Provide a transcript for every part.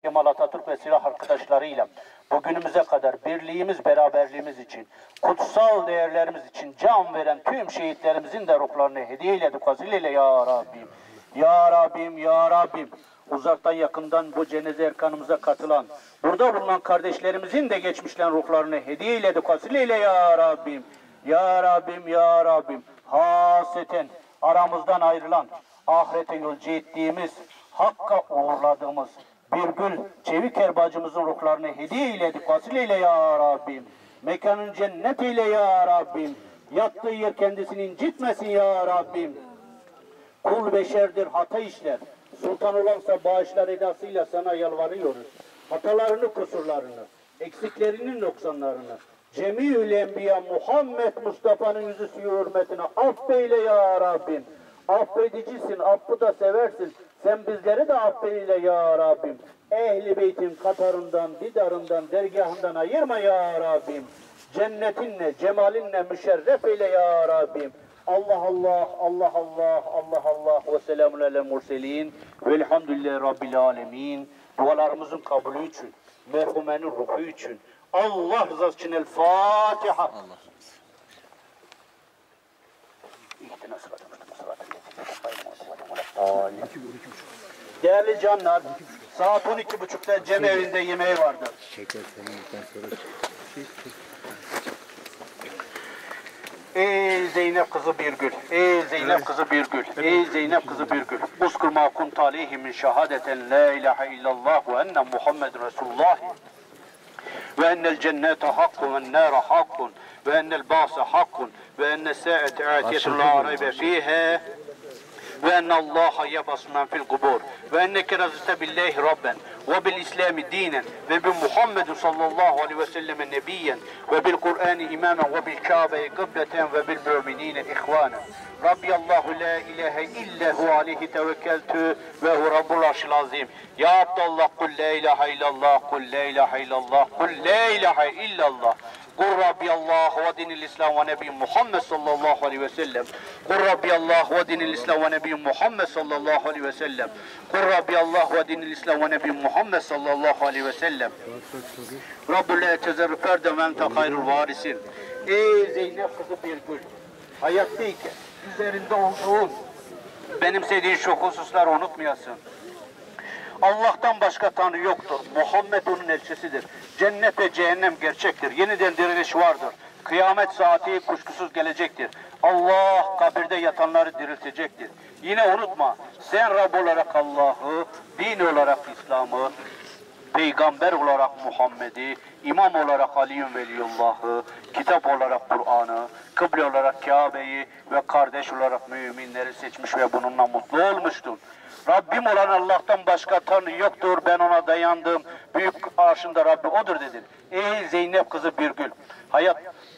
Kemal Atatürk ve silah arkadaşlarıyla bugünümüze kadar birliğimiz, beraberliğimiz için, kutsal değerlerimiz için can veren tüm şehitlerimizin de ruhlarını hediye eyledik vasileyle ya Rabbim. Ya Rabbim, Ya Rabbim. Uzaktan yakından bu cenaze erkanımıza katılan, burada bulunan kardeşlerimizin de geçmişten ruhlarını hediye eyledik vasileyle ya Rabbim. Ya Rabbim, Ya Rabbim. Haseten aramızdan ayrılan, ahirete yolcu ettiğimiz, Hakk'a uğurladığımız Birgül Çeviker bacımızın ruhlarını hediye eyledik vasileyle ya Rabbim. Mekanın cennet eyle ya Rabbim. Yattığı yer kendisini incitmesin ya Rabbim. Kul beşerdir, hata işler. Sultan olansa bağışlar edasıyla sana yalvarıyoruz. Hatalarını, kusurlarını, eksiklerinin noksanlarını, Cemiül Enbiya Muhammed Mustafa'nın yüzü suyu hürmetine affeyle ya Rabbim. Affedicisin, affı da seversin. Sen bizleri de affeyle ya Rabbim. Ehli beytin katarından, didarından, dergahından ayırma ya Rabbim. Cennetinle, cemalinle müşerref eyle ya Rabbim. Allah Allah, Allah Allah, Allah Allah ve selamun alel murselin. Velhamdülillahi Rabbil alemin. Dualarımızın kabulü için, merhumenin ruhu için, Allah rızası için El Fatiha. Değerli canlar, saat 12.30'da Cem evinde yemeği vardır. Ey Zeynep kızı Birgül, ey Zeynep kızı Birgül, ey Zeynep kızı Birgül. Uzkur ma kunt aleyhi min şehadeten la ilahe illallah ve enne Muhammeden Resulullah ve ennel cennete hakkun ve nâre hakkun ve ennel bâse hakkun ve enne sâete âtiyetun la raybe fîhâ ve enne Allah'a yeb'asu men fil kubur ve enneke raziste billahi rabben ve bil İslami dinen ve bi Muhammedin sallallahu aleyhi ve sellem nebiyen ve bil Kur'an imamen ve bil Kabe'yi kıbleten ve bil müminine ihvanen. Rabbi Allahu la ilahe illa hu aleyhi tevekkeltü ve hu rabbul arşil azim. Ya Abdallah kul la ilahe illallah, kul la ilahe illallah, kul la ilahe illallah. Kul Rabbi Allah ve dinil İslam ve Nebi Muhammed sallallahu aleyhi ve sellem. Kul Rabbi Allah ve dinil İslam ve Nebi Muhammed sallallahu aleyhi ve sellem. Kul Rabbi Allah ve dinil İslam ve Nebi Muhammed sallallahu aleyhi ve sellem. Rabbü la tezerrü ferde ve ente hayrul varisin. Ey Zeynep kızı Birgül, hayattayken üzerinde olduğun, benimsediğin şu hususları unutmayasın. Allah'tan başka Tanrı yoktur. Muhammed onun elçisidir. Cennet ve cehennem gerçektir. Yeniden diriliş vardır. Kıyamet saati kuşkusuz gelecektir. Allah kabirde yatanları diriltecektir. Yine unutma, sen Rab olarak Allah'ı, din olarak İslam'ı, peygamber olarak Muhammed'i, imam olarak Ali'yün Veliyullah'ı, kitap olarak Kur'an'ı, kıble olarak Kabe'yi ve kardeş olarak müminleri seçmiş ve bununla mutlu olmuştun. Rabbim olan Allah'tan başka Tanrı yoktur, ben ona dayandım, büyük arşında Rabbi odur dedin. Ey Zeynep kızı Birgül, hayat,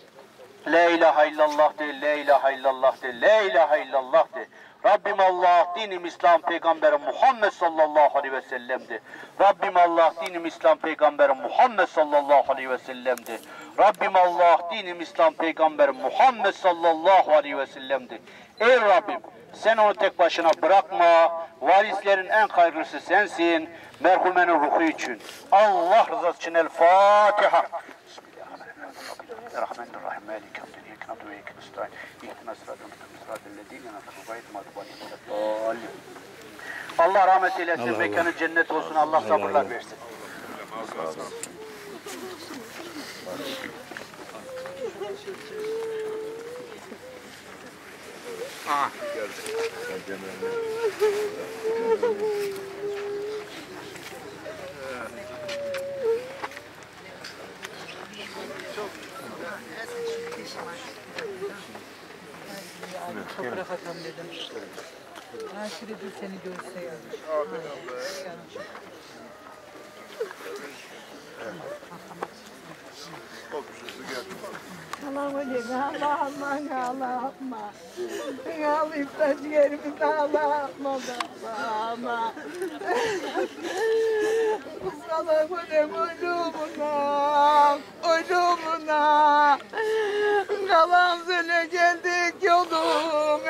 la ilahe illallah de, la ilahe illallah de, la ilahe illallah de. Rabbim Allah, dinim İslam, Peygamberi Muhammed sallallahu aleyhi ve sellem'di. Rabbim Allah, dinim İslam, Peygamberi Muhammed sallallahu aleyhi ve sellem'di. Rabbim Allah, dinim İslam, Peygamberi Muhammed sallallahu aleyhi ve sellem'di. Ey Rabbim, sen onu tek başına bırakma, varislerin en hayırlısı sensin, merhumenin ruhu için. Allah rızası için El Fatiha. Bismillahirrahmanirrahim. Maliki yevmiddin. İyyâke na'budu ve iyyâke nestaîn. İhdinas sıratal mustakîm. Sıratallezîne en'amte aleyhim. Allah rahmet eylesin, mekanı cennet olsun, Allah sabırlar versin. Fotoğraf atalım dedim. Ha şurada seni görse ya. Allah'ım Allah'ım iftar ciğerimizi Allah'ım Allah'ım Allah'ım ölümüne kalan söyle geldik yolun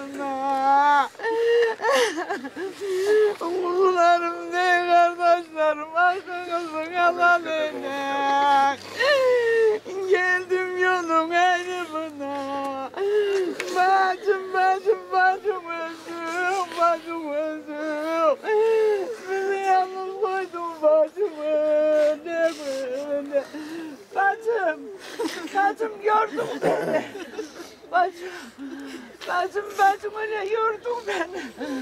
ayrımına. Oğullarım ne kardeşler Bacım gördüm beni. Bacım öyle yordun beni.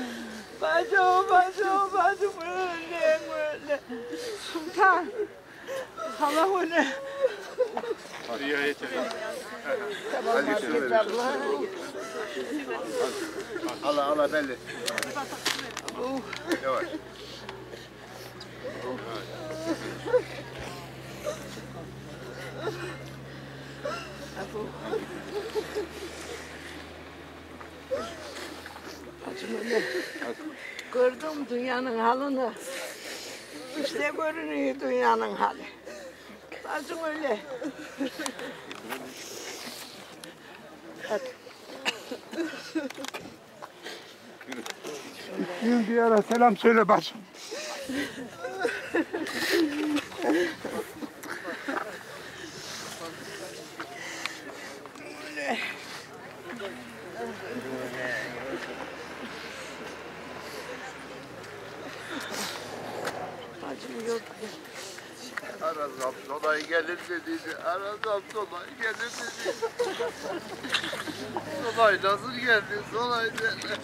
Bacım öyle. Sultan. Hala öyle. Riayet edin. Allah belli. Yavaş. Bacım öyle. Gördüm dünyanın halını. İşte görünüyor dünyanın hali. Bacım öyle. Bir ara selam söyle bacım. Bacım yok. Arasam Solay gelir dediydi. Arasam Solay gelir dediydi. Solay nasıl geldi? Solay dedi.